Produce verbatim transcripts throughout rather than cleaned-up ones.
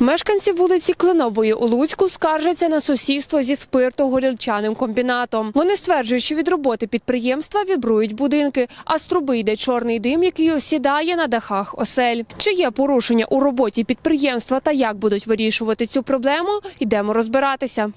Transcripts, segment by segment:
Мешканці вулиці Кленової у Луцьку скаржаться на сусідство зі спиртогорілчаним комбінатом. Вони стверджують, що від роботи підприємства вібрують будинки, а з труби йде чорний дим, який осідає на дахах осель. Чи є порушення у роботі підприємства та як будуть вирішувати цю проблему, йдемо розбиратися.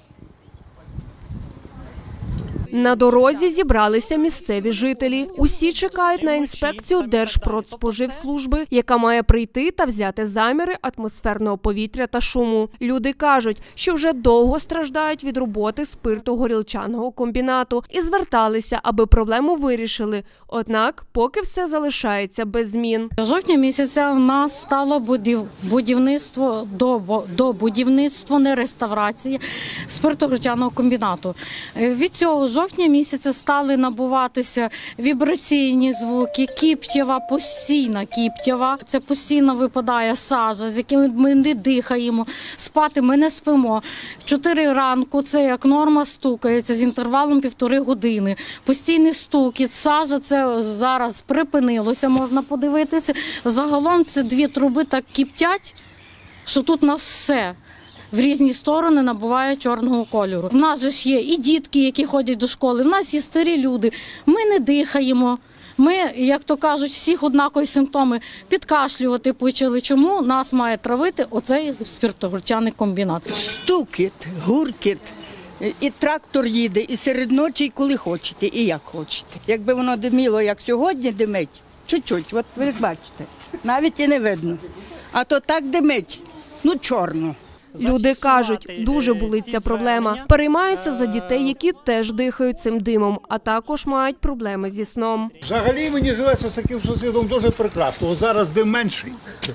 На дорозі зібралися місцеві жителі. Усі чекають на інспекцію Держпродспоживслужби, яка має прийти та взяти заміри атмосферного повітря та шуму. Люди кажуть, що вже довго страждають від роботи спиртогорілчаного комбінату і зверталися, аби проблему вирішили. Однак, поки все залишається без змін. З жовтня місяця в нас стало будівництво до, до будівництва, не реставрації спиртогорілчаного комбінату. Від цього жовтня місяця стали набуватися вібраційні звуки, кіптєва, постійна кіптєва. Це постійно випадає сажа, з якими ми не дихаємо, спати ми не спимо. В чотири ранку це як норма стукається з інтервалом півтори години. Постійний стукіт, сажа, це зараз припинилося, можна подивитися. Загалом це дві труби так кіптять, що тут на все в різні сторони набуває чорного кольору. В нас же ж є і дітки, які ходять до школи, в нас є старі люди. Ми не дихаємо. Ми, як то кажуть, всіх однакові симптоми, підкашлювати почали. Чому нас має травити оцей спиртогорілчаний комбінат? Стукіт, гуркіт, і трактор їде, і серед ночі, і коли хочете, і як хочете. Якби воно диміло, як сьогодні димить, чуть-чуть, от ви бачите, навіть і не видно. А то так димить, ну чорно. Люди кажуть, дуже болить ця проблема. Переймаються за дітей, які теж дихають цим димом, а також мають проблеми зі сном. Взагалі мені живеться з таким сусідом дуже прекрасно. Ось зараз дим менший.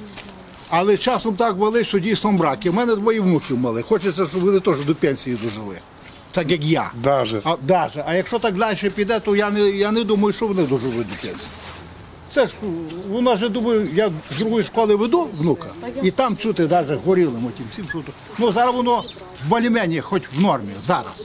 Але часом так болить, що дійсно мрак. І в мене двоє внуків мали. Хочеться, щоб вони теж до пенсії дожили. Так як я. Даже. А, даже. а якщо так далі піде, то я не, я не думаю, що вони доживуть до пенсії. Це ж, у нас же, думаю, я з другої школи веду внука, і там чути навіть горілим отім всім чути. Ну, зараз воно в більш-менш, хоч в нормі, зараз.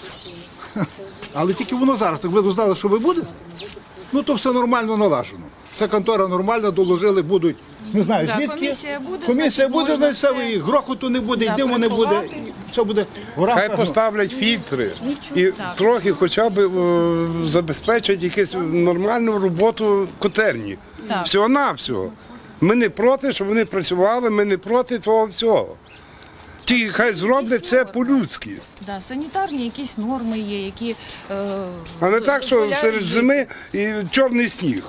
Але тільки воно зараз, так ви знали, що ви будете, ну то все нормально налажено. Ця контора нормальна, доложили, будуть, не знаю, звідки. Комісія буде, Комісія буде, значить, все, все. і грохоту не буде, і диму не буде, все буде в рамках. Хай поставлять фільтри і трохи хоча б е, забезпечать якусь нормальну роботу котельні. Так. Всього-навсього. Ми не проти, щоб вони працювали, ми не проти того всього. Тільки хай зроблять все по-людськи. Да, санітарні якісь норми є, які е, А не так, що дозволяють серед жити. зими і чорний сніг.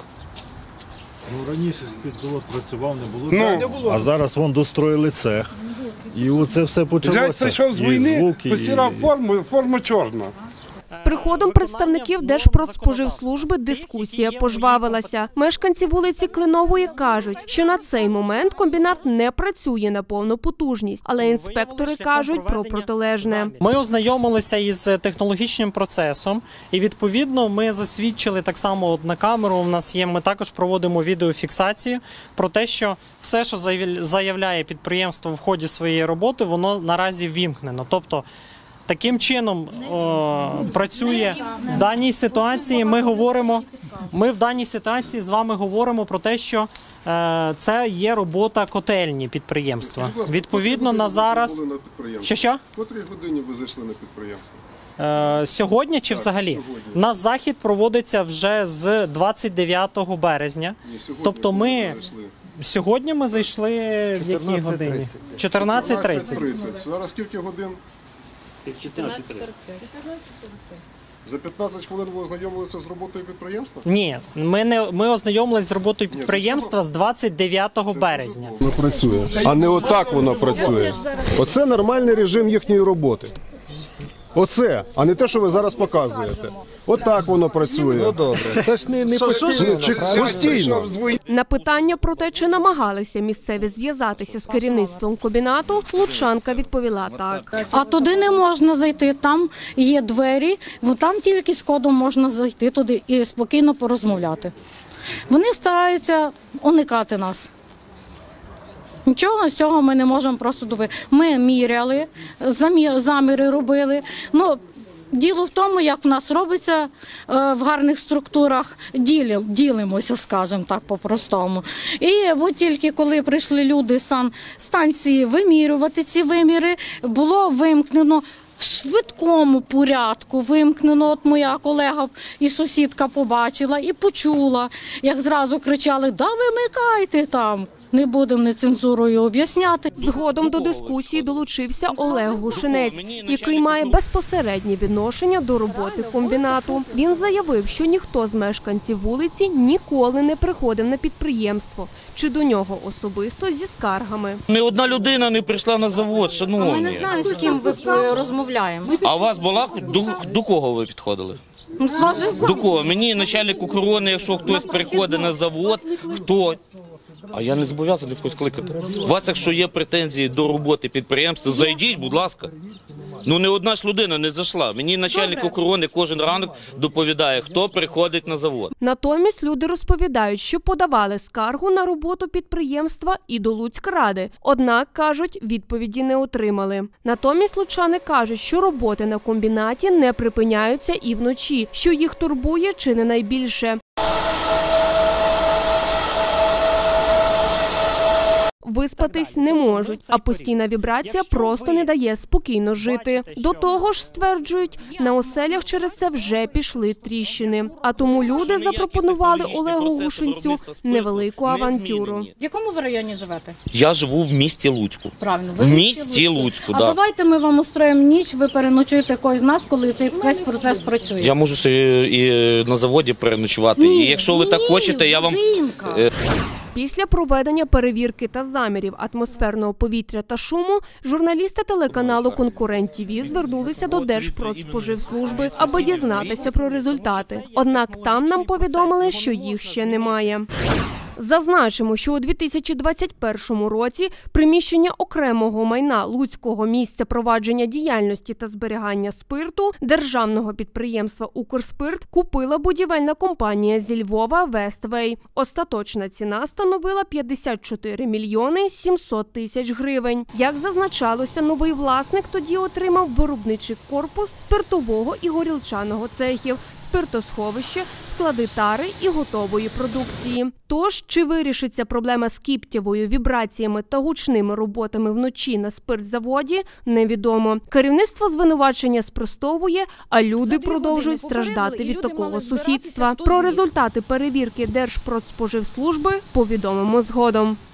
Ну, раніше спиртзавод працював, не було. Ну, Не було. А зараз вон достроїли цех. І оце все почалося. Зять прийшов з І війни, звуки, постирав і- форму, форма чорна. З приходом представників Держпродспоживслужби дискусія пожвавилася. Мешканці вулиці Кленової кажуть, що на цей момент комбінат не працює на повну потужність, але інспектори кажуть про протилежне. Ми ознайомилися із технологічним процесом і, відповідно, ми засвідчили так само от на камеру, у нас є, ми також проводимо відеофіксацію про те, що все, що заявляє підприємство в ході своєї роботи, воно наразі ввімкнено. Тобто, таким чином о, працює в даній ситуації. Ми говоримо, ми в даній ситуації з вами говоримо про те, що е, це є робота котельні підприємства. Відповідно на зараз. Що що? В котрій годині ви зайшли на підприємство? Е, сьогодні чи взагалі? У нас захід проводиться вже з двадцять дев'ятого березня. Ні, сьогодні Тобто ми ви зайшли. сьогодні ми зайшли в якій годині? чотирнадцять тридцять. Зараз скільки годин? За п'ятнадцять хвилин ви ознайомилися з роботою підприємства? Ні, ми не ми ознайомились з роботою підприємства з двадцять дев'ятого березня. Воно працює, а не отак воно працює. Оце нормальний режим їхньої роботи. Оце, а не те, що ви зараз показуєте. Отак воно працює. Ну добре, це ж не, не постійно. Постійно. На питання про те, чи намагалися місцеві зв'язатися з керівництвом комбінату, лучанка відповіла так. А туди не можна зайти, там є двері, там тільки з кодом можна зайти туди і спокійно порозмовляти. Вони стараються уникати нас. Нічого з цього ми не можемо просто добити. Ми міряли, заміри робили. Ну, Діло в тому, як в нас робиться е, в гарних структурах, ділі, ділимося, скажімо так, по-простому. І от тільки коли прийшли люди з санстанції вимірювати ці виміри, було вимкнено в швидкому порядку, вимкнено. От моя колега і сусідка побачила і почула, як зразу кричали: «Да вимикайте там!» Не будемо нецензурою об'ясняти. Згодом до дискусії долучився Олег Гушинець, який має безпосереднє відношення до роботи комбінату. Він заявив, що ніхто з мешканців вулиці ніколи не приходив на підприємство чи до нього особисто зі скаргами. Ні одна людина не прийшла на завод, шановні. Ми не знаємо, з ким ви розмовляємо. А у вас була, до, до кого ви підходили? Ну, До кого? Мені начальник охорони, якщо хтось приходить на завод, хто? А я не зобов'язаний когось кликати. У вас, якщо є претензії до роботи підприємства, зайдіть, будь ласка. Ну, не одна ж людина не зайшла. Мені начальник охорони кожен ранок доповідає, хто приходить на завод. Натомість люди розповідають, що подавали скаргу на роботу підприємства і до Луцькради. Однак, кажуть, відповіді не отримали. Натомість лучани кажуть, що роботи на комбінаті не припиняються і вночі, що їх турбує чи не найбільше. Виспатись не можуть, а постійна вібрація просто не дає спокійно жити. До того ж, стверджують, на оселях через це вже пішли тріщини. А тому люди запропонували Олегу Гушинцю невелику авантюру. В якому ви районі живете? Я живу в місті Луцьку. Правильно, ви В місті Луцьку, А да. давайте ми вам устроїмо ніч, ви переночуєте когось з нас, коли цей весь процес працює. Я можу собі і на заводі переночувати. Ні, І якщо ви ні, так хочете, я вам... будинка. Е, Після проведення перевірки та замірів атмосферного повітря та шуму журналісти телеканалу «Конкурент ТІВІ» звернулися до Держпродспоживслужби, аби дізнатися про результати. Однак там нам повідомили, що їх ще немає. Зазначимо, що у дві тисячі двадцять першому році приміщення окремого майна Луцького місця провадження діяльності та зберігання спирту державного підприємства «Укрспирт» купила будівельна компанія зі Львова «Вествей». Остаточна ціна становила п'ятдесят чотири мільйони сімсот тисяч гривень. Як зазначалося, новий власник тоді отримав виробничий корпус спиртового і горілчаного цехів, спиртосховище, склади тари і готової продукції. Тож, чи вирішиться проблема з кіптєвою, вібраціями та гучними роботами вночі на спиртзаводі, невідомо. Керівництво звинувачення спростовує, а люди продовжують страждати від такого сусідства. Про результати перевірки Держпродспоживслужби повідомимо згодом.